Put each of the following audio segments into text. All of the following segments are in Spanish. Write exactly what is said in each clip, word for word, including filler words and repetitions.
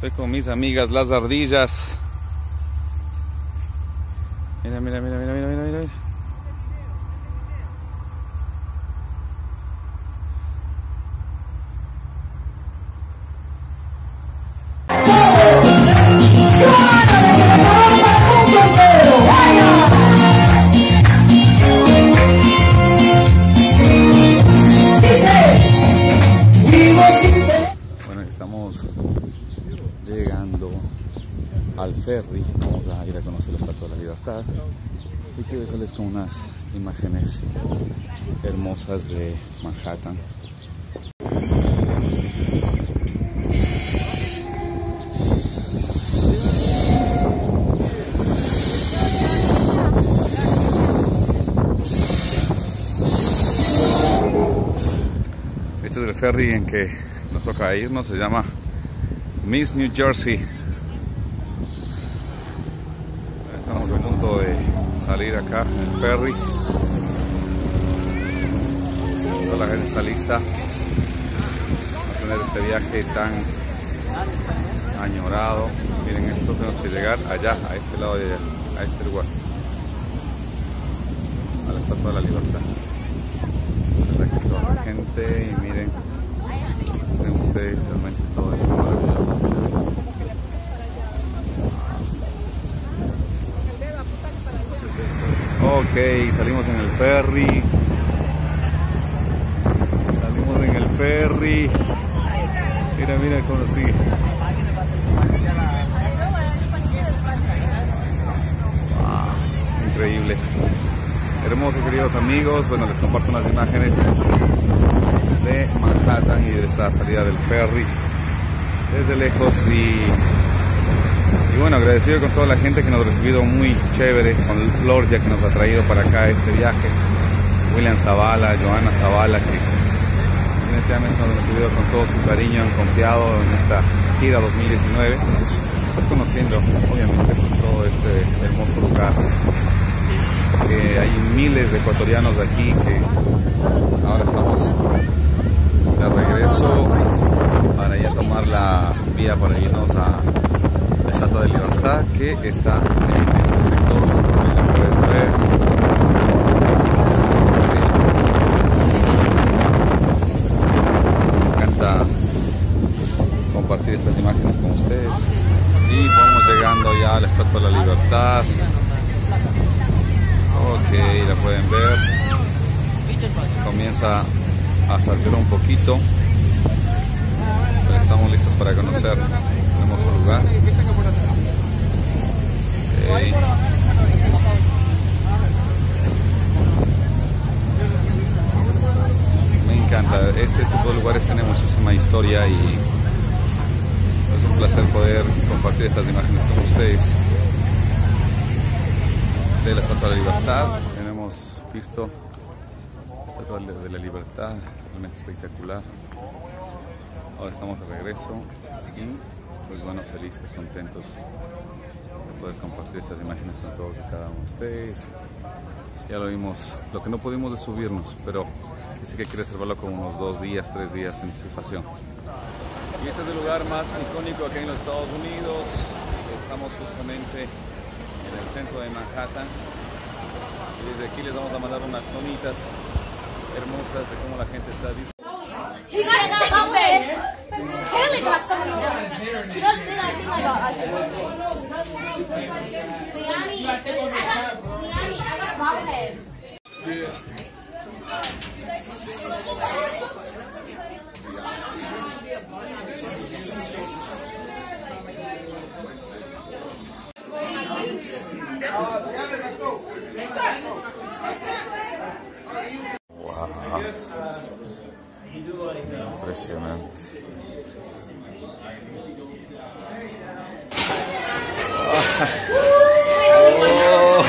Estoy con mis amigas las ardillas. Mira, mira, mira, mira, mira, mira, mira. Bueno, estamos llegando al ferry. Vamos a ir a conocer la Estatua de la Libertad y quiero dejarles con unas imágenes hermosas de Manhattan. Este es el ferry en que nos toca irnos, se llama Miss New Jersey. Estamos a punto de salir acá en el ferry. Toda la gente está lista a tener este viaje tan añorado. Miren esto, tenemos que llegar allá, a este lado de allá, a este lugar, a la Estatua de la Libertad. Está aquí toda la gente y miren, miren ustedes realmente todo esto maravilloso que se ve. Ok, salimos en el ferry. Salimos en el ferry. Mira, mira cómo sigue. Wow, increíble. Hermoso, queridos amigos. Bueno, les comparto unas imágenes de Manhattan y de esta salida del ferry desde lejos y, y bueno, agradecido con toda la gente que nos ha recibido muy chévere, con Florgia que nos ha traído para acá este viaje, William Zavala, Joana Zavala, que definitivamente nos ha recibido con todo su cariño, han confiado en esta gira dos mil diecinueve, pues conociendo obviamente pues, todo este hermoso lugar. Que hay miles de ecuatorianos de aquí que ahora estamos de regreso para ya tomar la vía para irnos a la Estatua de Libertad, que está en este sector, como la puedes ver. Me encanta compartir estas imágenes con ustedes y vamos llegando ya a la Estatua de la Libertad. Ok, la pueden ver, comienza a saltar un poquito, pero estamos listos para conocer el hermoso lugar. Okay. Me encanta, este tipo de lugares tiene muchísima historia y es un placer poder compartir estas imágenes con ustedes. De la Estatua de la Libertad, tenemos visto la Estatua de la Libertad, realmente espectacular. Ahora estamos de regreso y pues bueno, felices, contentos de poder compartir estas imágenes con todos y cada uno de ustedes. Ya lo vimos, lo que no pudimos es subirnos, pero dice que hay que reservarlo con unos dos días, tres días en anticipación. Y este es el lugar más icónico aquí en los Estados Unidos. Estamos justamente en el centro de Manhattan y desde aquí les vamos a mandar unas tonitas hermosas de cómo la gente está disfrutando. Wow. Impresionante. Oh.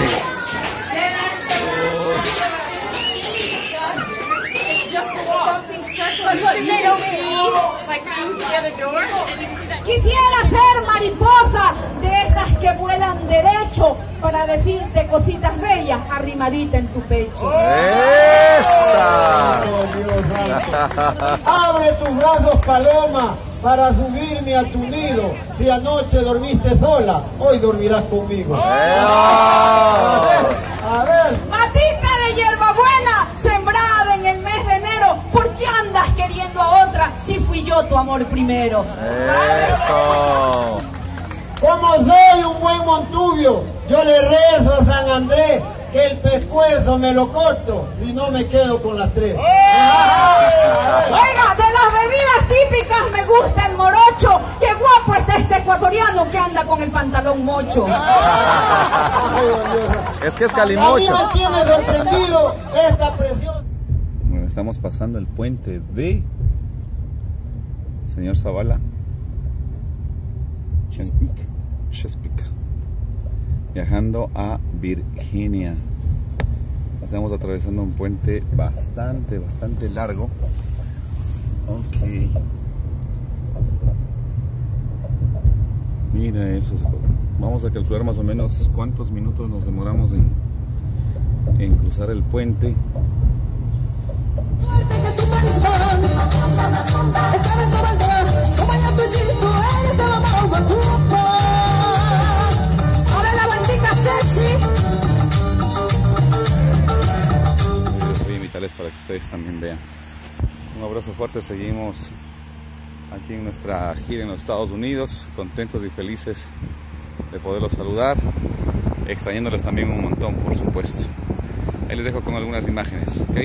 Quisiera ser mariposa de esas que vuelan derecho para decirte cositas bellas arrimadita en tu pecho. ¡Esa! Abre tus brazos, paloma, para subirme a tu nido. Si anoche dormiste sola, hoy dormirás conmigo. A ver, a ver. Matita de hierbabuena, sembrada en el mes de enero. ¿Por qué andas queriendo a otra si fui yo tu amor primero? Eso. Como soy un buen montubio, yo le rezo a San Andrés que el pescuezo me lo corto, si no me quedo con las tres. Oiga, de las bebidas típicas me gusta el morocho. Qué guapo está este ecuatoriano que anda con el pantalón mocho. Es que es A mí calimocho. me tiene sorprendido esta presión. Bueno, estamos pasando el puente de Señor Zavala. Chesapeake. Chesapeake. Viajando a Virginia. Estamos atravesando un puente bastante, bastante largo. Ok. Mira eso. Vamos a calcular más o menos cuántos minutos nos demoramos en, en cruzar el puente. Voy a invitarles para que ustedes también vean. Un abrazo fuerte, seguimos aquí en nuestra gira en los Estados Unidos, contentos y felices de poderlos saludar, extrañándoles también un montón, por supuesto. Ahí les dejo con algunas imágenes, ¿ok?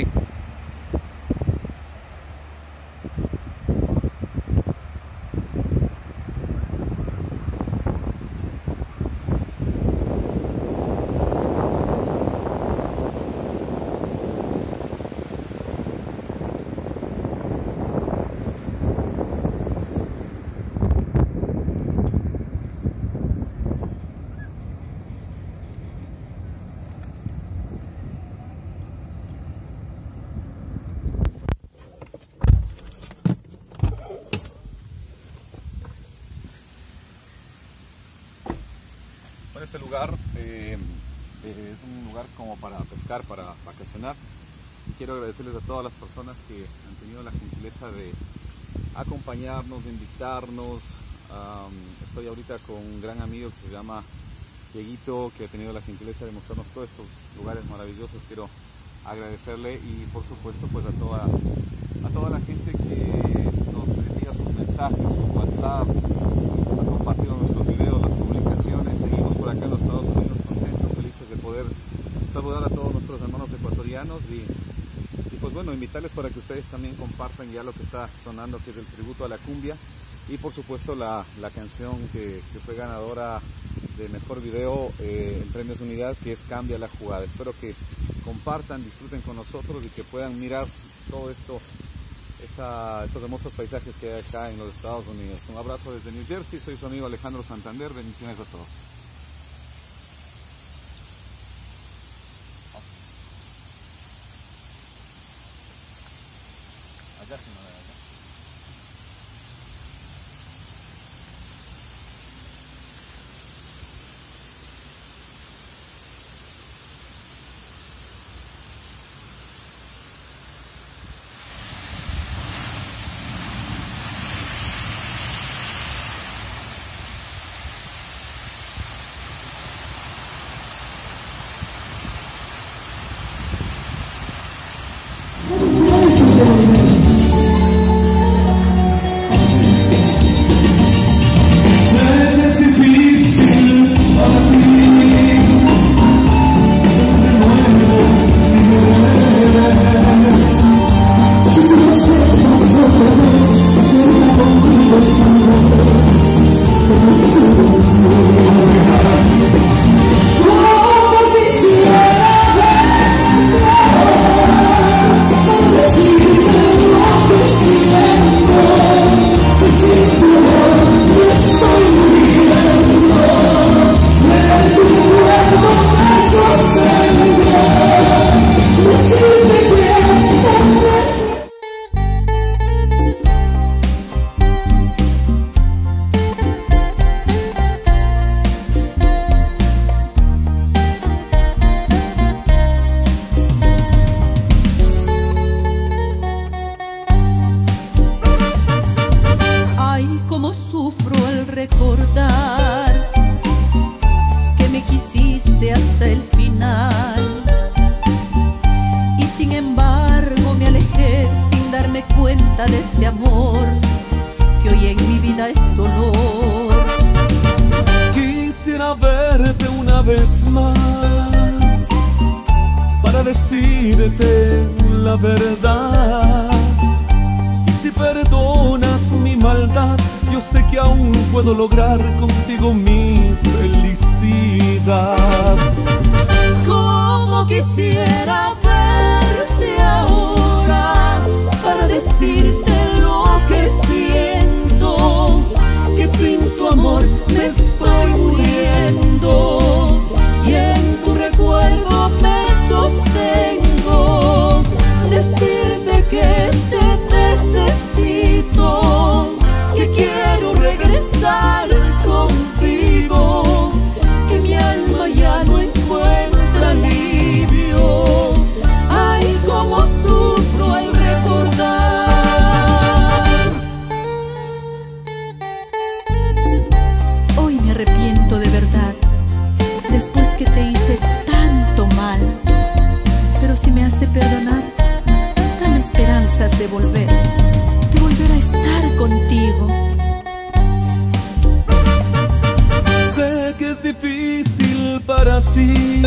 Este lugar eh, eh, es un lugar como para pescar, para vacacionar. Y quiero agradecerles a todas las personas que han tenido la gentileza de acompañarnos, de invitarnos. Um, estoy ahorita con un gran amigo que se llama Dieguito, que ha tenido la gentileza de mostrarnos todos estos lugares maravillosos. Quiero agradecerle y por supuesto pues a toda, a toda la gente que nos envía sus mensajes, sus WhatsApp, ha compartido nuestros videos, las publicaciones. Seguimos por acá en los Estados Unidos contentos, felices de poder saludar a todos nuestros hermanos ecuatorianos y, y pues bueno, invitarles para que ustedes también compartan ya lo que está sonando, que es el tributo a la cumbia, y por supuesto la, la canción que, que fue ganadora de mejor video eh, en Premios Unidad, que es Cambia la Jugada. Espero que compartan, disfruten con nosotros y que puedan mirar todo esto, esta, estos hermosos paisajes que hay acá en los Estados Unidos. Un abrazo desde New Jersey, soy su amigo Alejandro Santander, bendiciones a todos. Allá sí no, allá. el recordar que me quisiste hasta el final. Y sin embargo me alejé sin darme cuenta de este amor que hoy en mi vida es dolor. Quisiera verte una vez más para decirte la verdad. Y si perdonas mi maldad, yo sé que aún puedo lograr contigo mi felicidad. Como quisiera verte ahora para decirte lo que siento, que sin tu amor me estoy muriendo y en tu recuerdo me sostengo. Decirte que te necesito, que quiero regresar contigo, que mi alma ya no encuentra alivio. Ay, cómo sufro al recordar. Hoy me arrepiento de verdad, después que te hice tanto mal. Pero si me has de perdonar, dame esperanzas de volver, de volver a estar contigo. Sé que es difícil para ti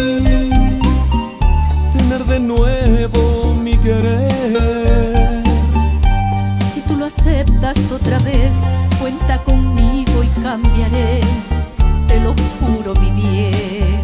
tener de nuevo mi querer. Si tú lo aceptas otra vez, cuenta conmigo y cambiaré, te lo juro, mi bien.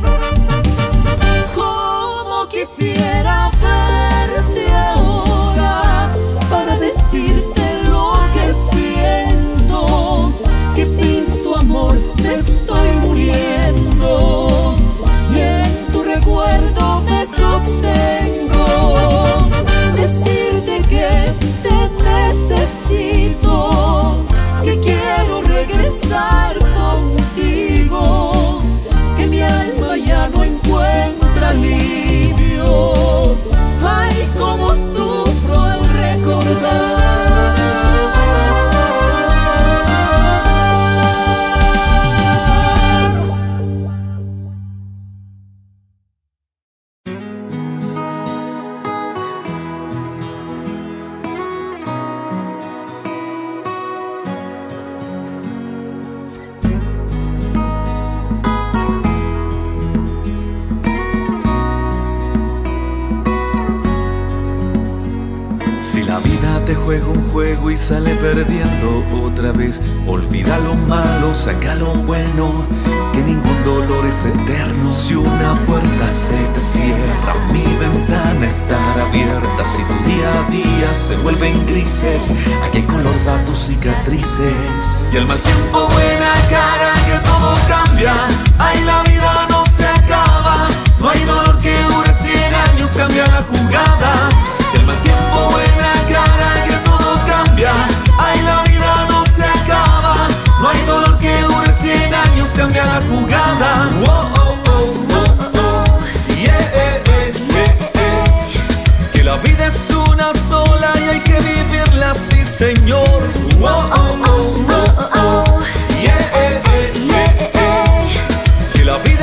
Como quisiera verte ahora para decirte lo que siento, que sin tu amor me estoy muriendo y en tu recuerdo me sostengo. Decirte que te necesito, que quiero regresar contigo, que mi alma ya no encuentra alivio. Ay, cómo sufro al recordar. Si la vida te juega un juego y sale perdiendo otra vez, olvida lo malo, saca lo bueno, que ningún dolor es eterno. Si una puerta se te cierra, mi ventana estará abierta. Si tu día a día se vuelven grises, ¿a qué color da tus cicatrices? Y el mal tiempo, buena cara, que todo cambia. Ay, la vida no se acaba, no hay dolor que dure cien años, cambia la jugada. El mal tiempo, buena cara, que todo cambia. Ay, la vida no se acaba, no hay dolor que dure cien años, cambia la jugada. Oh, oh, oh, oh, oh. Yeah, eh, eh, eh, eh. Que la vida es una sola y hay que vivirla así, señor. Oh, oh, oh, oh, oh. Yeah, eh, eh, eh, eh. Que la vida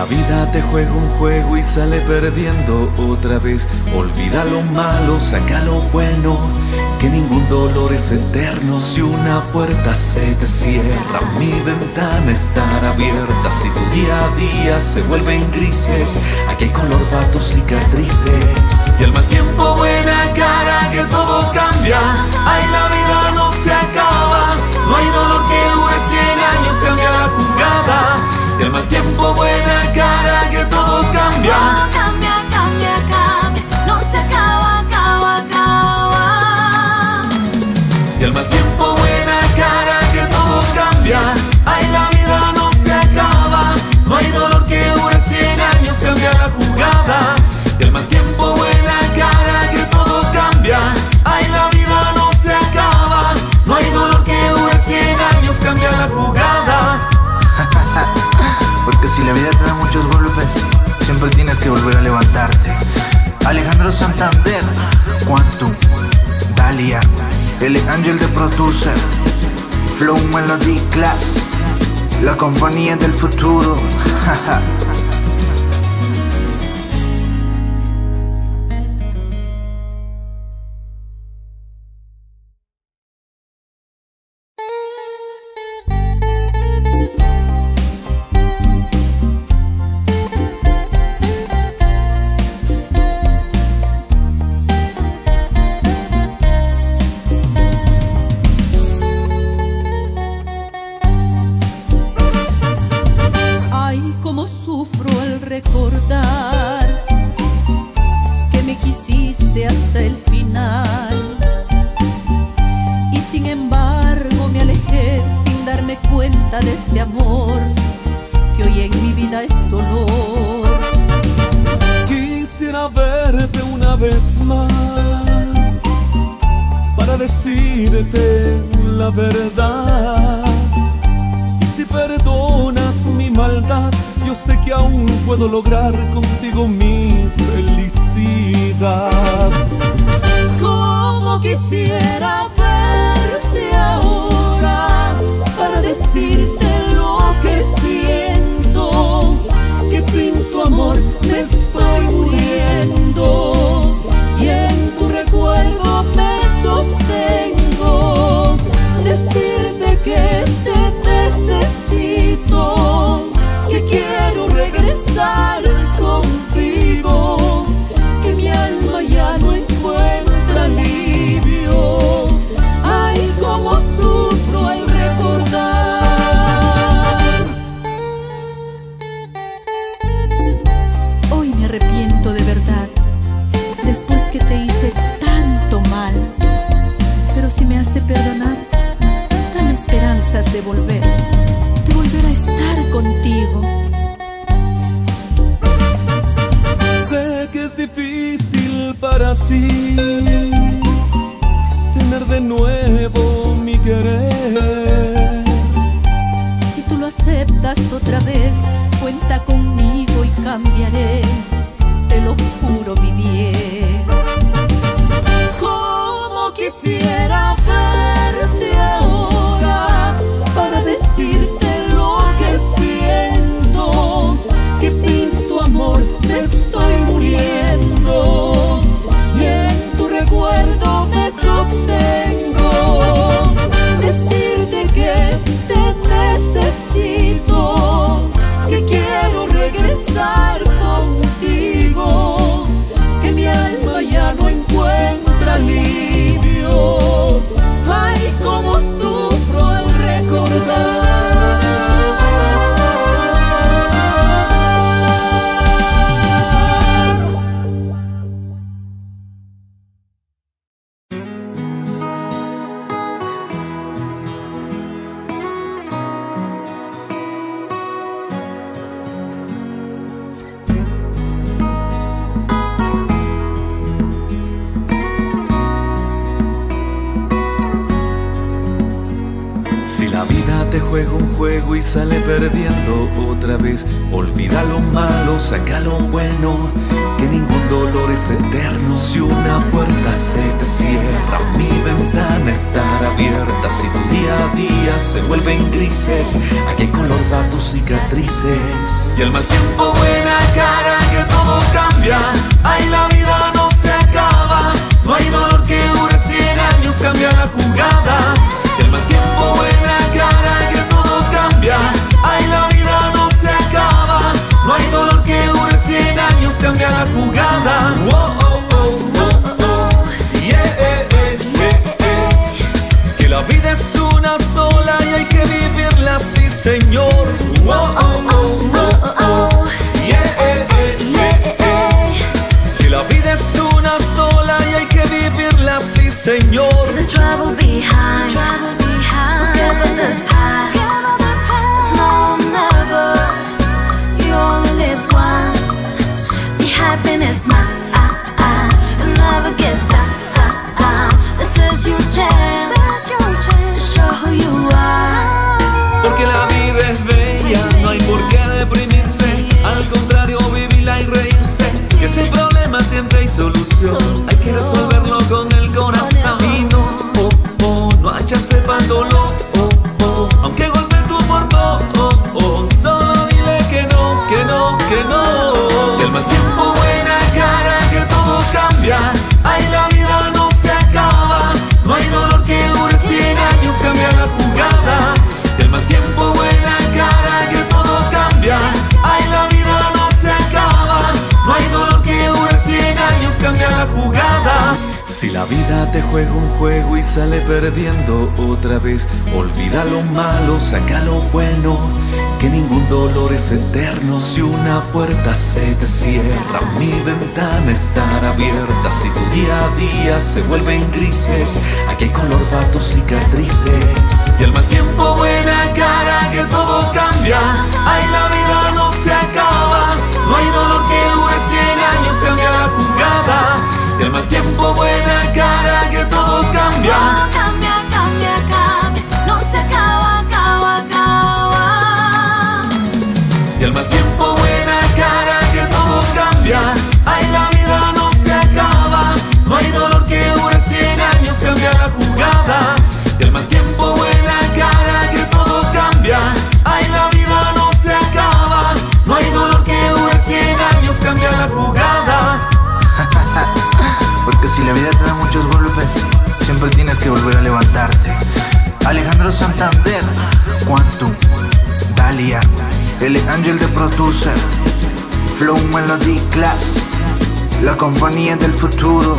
la vida te juega un juego y sale perdiendo otra vez, olvida lo malo, saca lo bueno, que ningún dolor es eterno. Si una puerta se te cierra, mi ventana estará abierta. Si tu día a día se vuelven grises, aquí hay color para tus cicatrices. Y el mal tiempo, buena cara, que todo cambia. Ay, la vida no se acaba, no hay dolor que dure cien años, cambia la jugada. Y el mal tiempo, buena cara, que todo cambia. Todo cambia, cambia, cambia, no se acaba, acaba, acaba. Y el mal tiempo, buena cara, que todo cambia. Ay, la vida no se acaba, no hay dolor que dure cien años, cambia la jugada. Y el mal tiempo, buena cara, que todo cambia. Ay, la vida no se acaba, no hay dolor que dure cien años, cambia la jugada. Porque si la vida te da muchos golpes, siempre tienes que volver a levantarte. Alejandro Santander, Quantum, Dalia, el ángel de producer, Flow Melody Class, la compañía del futuro. Recordar que me quisiste hasta el final y sin embargo me alejé sin darme cuenta de este amor que hoy en mi vida es dolor. Quisiera verte una vez más para decirte la verdad, y si perdonas mi maldad, yo sé que aún puedo lograr contigo mi felicidad. Como quisiera verte ahora para decirte lo que siento, que sin tu amor me estoy muriendo y en tu recuerdo me sostengo. Decirte que te necesito, que quiero regresar contigo, que mi alma ya no encuentra alivio. Ay, cómo sufro al recordar. Hoy me arrepiento de verdad, después que te hice tanto mal. Pero si me has de perdonar, dame esperanzas de volver, de volver a estar contigo. Sé que es difícil para ti tener de nuevo mi querer. Si tú lo aceptas otra vez, cuenta conmigo y cambiaré, te lo juro, mi bien. Como quisiera verte ahora para decirte lo que siento, que sin tu amor me estoy muriendo y en tu recuerdo me sostengo. Decirte que te necesito, que quiero regresar contigo, que mi alma ya no encuentra alivio. Ay, cómo sufro al recordar. Si la vida te juega un juego y sale perdiendo otra vez, olvida lo malo, saca lo bueno, que ningún dolor es eterno. Si una puerta se te cierra, mi ventana estará abierta. Si tu día a día días se vuelven grises. ¿A qué color va tus cicatrices? Y el mal tiempo, buena cara, que todo cambia. Ay, la vida no se acaba. No hay dolor que dure cien años, cambia la jugada. Y el mal tiempo, buena cara, que todo cambia. Ay, la vida no se acaba. No hay dolor que dure cien años, cambia la jugada. Oh, oh, oh, oh, oh. Yeah, eh, eh, eh, eh. Que la vida es una sola y hay que vivirla así, señor. Oh, oh, oh, oh, oh. Yeah, eh, eh, eh, eh. Que la vida es una sola y hay que vivirla así, señor. The trouble behind, trouble behind. Forget about the past. It's no, never. You only live once. Be happiness, my ah, ah. You'll never get down. Ah, ah. This is your chance. This is your chance to show who you are. Porque la vida es bella, no hay por qué deprimirse. Al contrario, vivirla y reírse. Que sin problema siempre hay solución. Hay que resolverlo con el corazón. Y no, oh, oh, no hay chance para el dolor. Oh, oh, aunque golpe tu por todo, oh, oh, solo dile que no, que no, que no. Y el mal tiempo, buena cara, que todo cambia. Ay, la vida no se acaba. No hay dolor que dure cien años, cambia la jugada. Y el mal tiempo, buena cara, que todo cambia. Ay, la vida no se acaba. No hay dolor que dure cien años, cambia la jugada. Si la vida te juega un juego y sale perdiendo otra vez, olvida lo malo, saca lo bueno, que ningún dolor es eterno. Si una puerta se te cierra, mi ventana estará abierta. Si tu día a día se vuelven grises, ¿a qué color va tus cicatrices? Y el mal tiempo, buena cara, que todo cambia. Ay, la vida no se acaba. No hay dolor que dure cien años, cambia la jugada. Y el mal tiempo, buena cara, que todo cambia. Todo cambia, cambia, cambia. No se acaba, acaba, acaba. Y el mal tiempo, buena cara, que todo cambia. Ay, la vida no se acaba. No hay dolor que dure cien años, cambia la jugada. Y el mal tiempo, buena cara, que todo cambia. Ay, la vida no se acaba. No hay dolor que dure cien años, cambia la jugada. Porque si la vida te da muchos golpes, siempre tienes que volver a levantarte. Alejandro Santander, Quantum, Dalia, el ángel de producer, Flow Melody Class, la compañía del futuro.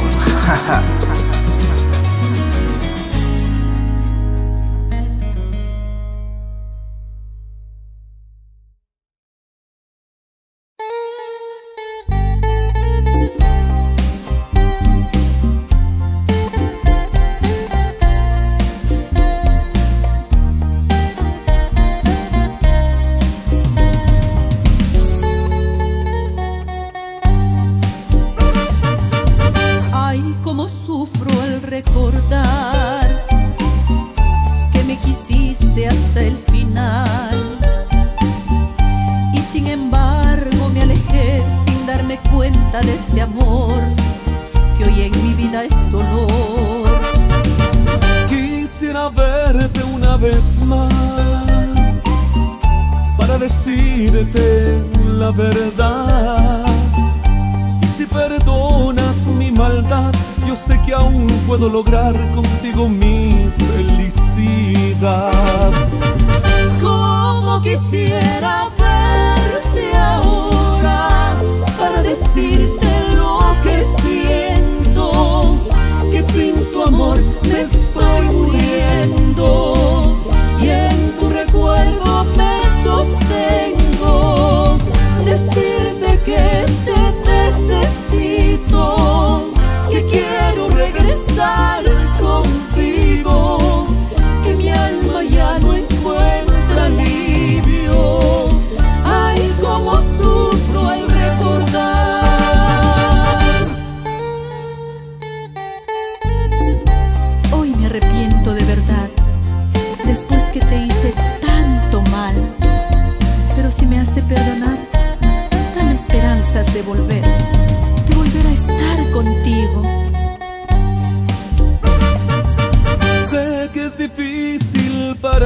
Contigo, que mi alma ya no encuentra alivio.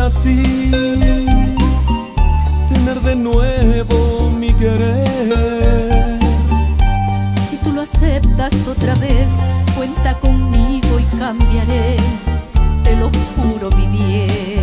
para ti tener de nuevo mi querer. Si tú lo aceptas otra vez, cuenta conmigo y cambiaré, te lo juro mi bien.